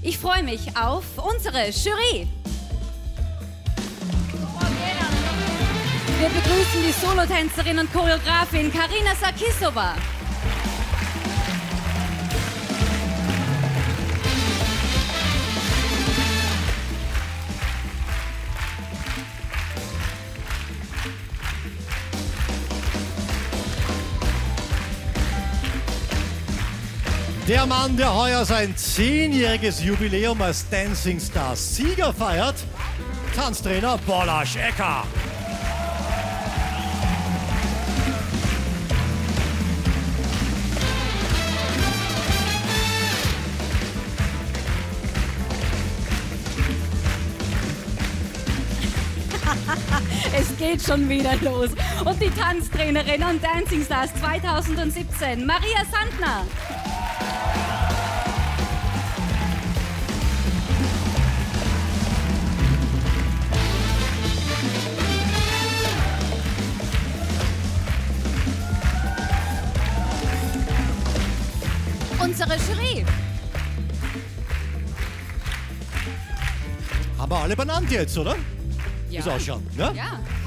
Ich freue mich auf unsere Jury. Wir begrüßen die Solotänzerin und Choreografin Karina Sarkisova. Der Mann, der heuer sein 10-jähriges Jubiläum als Dancing Star Sieger feiert, Tanztrainer Balázs Ecker. Es geht schon wieder los. Und die Tanztrainerin und Dancing Stars 2017, Maria Sandner. Unsere Jury. Haben wir alle benannt jetzt, oder? Ja. Ist auch schon, ne? Ja.